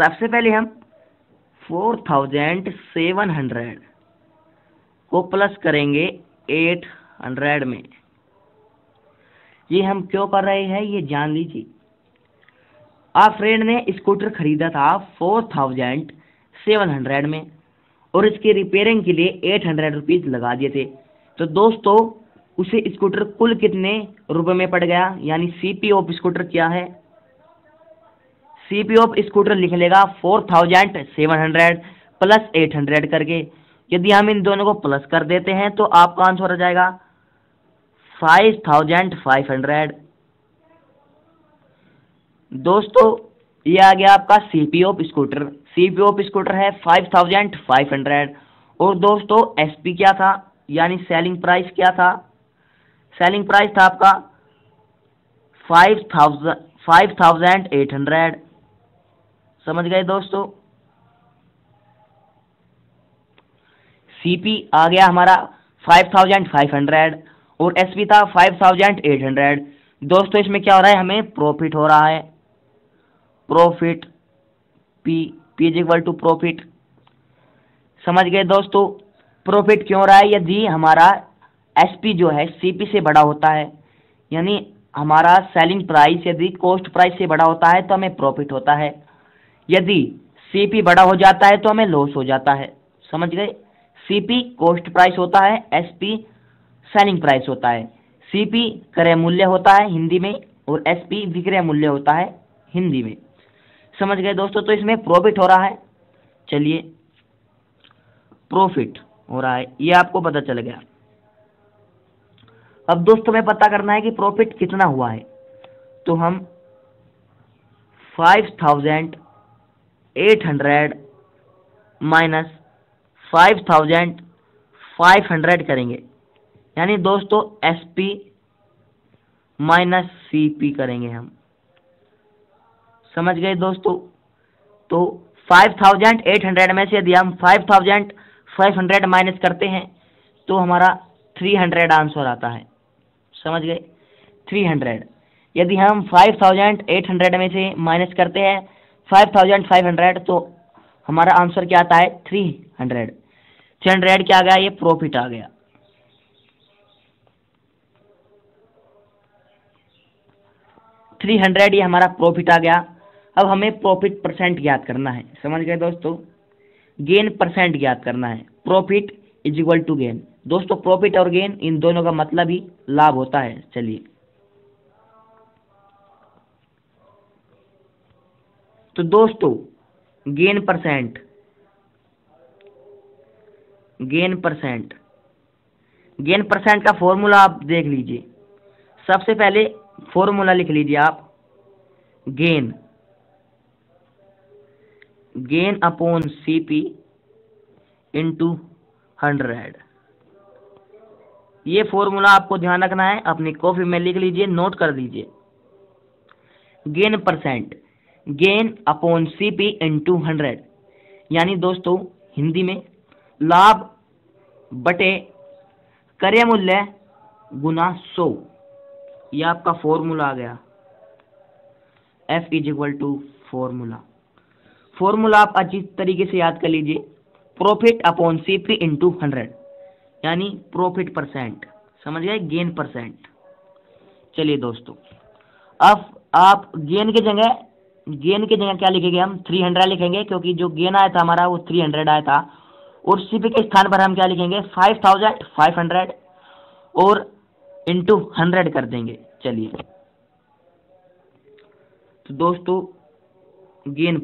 सबसे पहले हम 4700 को प्लस करेंगे 800 में। ये हम क्यों कर रहे हैं ये जान लीजिए। आप फ्रेंड ने स्कूटर खरीदा था 4700 में और इसकी रिपेयरिंग के लिए 800 रुपीज़ लगा दिए थे। तो दोस्तों उसे स्कूटर कुल कितने रुपए में पड़ गया, यानी सीपी ऑफ स्कूटर क्या है। सीपी ऑफ स्कूटर लिख लेगा 4700 प्लस 800 करके। यदि हम इन दोनों को प्लस कर देते हैं तो आपका आंसर हो जाएगा 5500। दोस्तों ये आ गया आपका CP of scooter. CP of scooter है 5500। और दोस्तों एसपी क्या था, यानी सेलिंग प्राइस क्या था। सेलिंग प्राइस था आपका 5800। समझ गए दोस्तों। सीपी आ गया हमारा 5500 और एसपी था 5800। दोस्तों इसमें क्या हो रहा है, हमें प्रॉफिट हो रहा है। Profit P is equal to profit. समझ गए दोस्तों। प्रॉफिट क्यों हो रहा है, यदि हमारा एसपी जो है सीपी से बड़ा होता है, यानी हमारा सेलिंग प्राइस यदि कॉस्ट प्राइस से बड़ा होता है तो हमें प्रॉफिट होता है। यदि सीपी बड़ा हो जाता है तो हमें लॉस हो जाता है। समझ गए। सीपी कॉस्ट प्राइस होता है, एसपी सेलिंग प्राइस होता है। सीपी क्रय मूल्य होता है हिंदी में और एसपी विक्रय मूल्य होता है हिंदी में। समझ गए दोस्तों। तो इसमें प्रॉफिट हो रहा है। चलिए प्रॉफिट हो रहा है ये आपको पता चल गया। अब दोस्तों में पता करना है कि प्रॉफिट कितना हुआ है। तो हम 5800 माइनस 5500 करेंगे, यानी दोस्तों एसपी माइनस सीपी करेंगे हम। समझ गए दोस्तों। तो 5800 में से यदि हम 5500 माइनस करते हैं तो हमारा 300 आंसर आता है। समझ गए। 300। यदि हम 5800 में से माइनस करते हैं 5500 तो हमारा आंसर क्या आता है 300। 300 क्या आ गया, ये प्रॉफिट आ गया। $300 ये हमारा प्रॉफिट आ गया। अब हमें प्रॉफिट परसेंट ज्ञात करना है। समझ गए दोस्तों। गेन परसेंट ज्ञात करना है। Profit is equal to gain. दोस्तों प्रॉफिट और गेन इन दोनों का मतलब ही लाभ होता है। चलिए तो दोस्तों गेन परसेंट का फॉर्मूला आप देख लीजिए। सबसे पहले फॉर्मूला लिख लीजिए आप। Gain upon CP into 100। ये फॉर्मूला आपको ध्यान रखना है, अपनी कॉपी में लिख लीजिए, नोट कर दीजिए। Gain percent, gain upon CP into 100, यानी दोस्तों हिंदी में लाभ बटे क्रय मूल्य गुना 100। यह आपका फॉर्मूला आ गया। F is equal to formula आप अच्छी तरीके से याद कर लीजिए। प्रॉफिट अपॉन सीपी इंटू 100, यानी प्रॉफिट परसेंट। समझ गए। Gain percent. चलिए दोस्तों अब आप गेन की जगह क्या लिखेंगे, हम 300 लिखेंगे, क्योंकि जो गेन आया था हमारा वो 300 आया था। और सीपी के स्थान पर हम क्या लिखेंगे 5500 और इंटू 100 कर देंगे। चलिए तो दोस्तों gain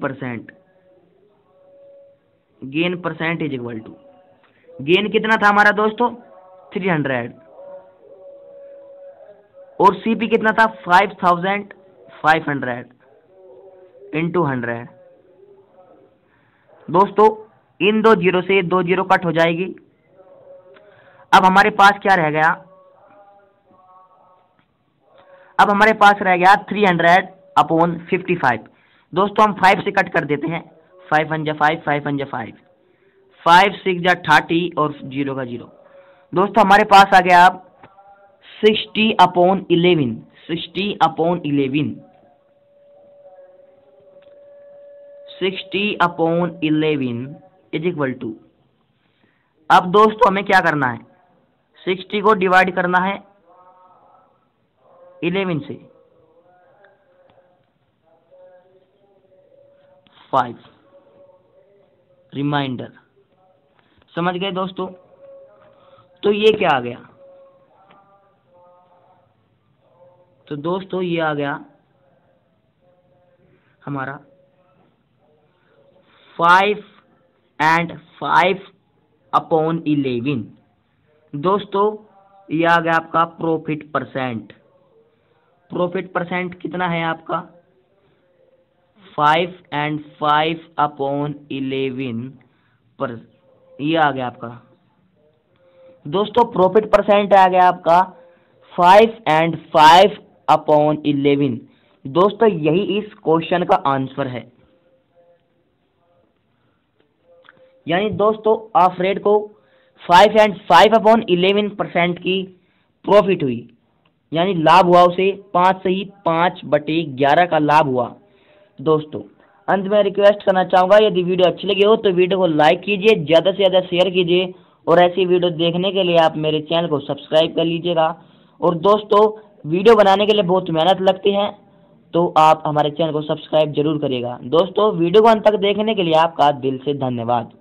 percent is equal to, gain कितना था हमारा दोस्तों 300 और सीपी कितना था 5500 इंटू 100। दोस्तों इन दो जीरो से दो जीरो कट हो जाएगी। अब हमारे पास क्या रह गया, अब हमारे पास रह गया 300 अपॉन 55। दोस्तों हम 5 से कट कर देते हैं। 5 1 5, 5 1 5, 5 6 30 और 0 का 0। दोस्तों हमारे पास आ गया अब 60 अपॉन 11। 60/11 इज इक्वल टू, अब दोस्तों हमें क्या करना है, 60 को डिवाइड करना है 11 से, 5 रिमाइंडर। समझ गए दोस्तों? तो ये क्या आ गया, तो दोस्तों ये आ गया हमारा 5/5/11। दोस्तों ये आ गया आपका प्रॉफिट परसेंट। प्रॉफिट परसेंट कितना है आपका, 5/5/11 पर, ये आ गया आपका दोस्तों प्रॉफिट परसेंट आ गया आपका 5/5/11। दोस्तों यही इस क्वेश्चन का आंसर है। यानी दोस्तों ऑफ रेट को 5/5/11% की प्रॉफिट हुई, यानी लाभ हुआ उसे 5 से ही 5/11 का लाभ हुआ। दोस्तों अंत में रिक्वेस्ट करना चाहूँगा, यदि वीडियो अच्छी लगी हो तो वीडियो को लाइक कीजिए, ज़्यादा से ज़्यादा शेयर कीजिए, और ऐसी वीडियो देखने के लिए आप मेरे चैनल को सब्सक्राइब कर लीजिएगा। और दोस्तों वीडियो बनाने के लिए बहुत मेहनत लगती है, तो आप हमारे चैनल को सब्सक्राइब जरूर करिएगा। दोस्तों वीडियो को अंत तक देखने के लिए आपका दिल से धन्यवाद।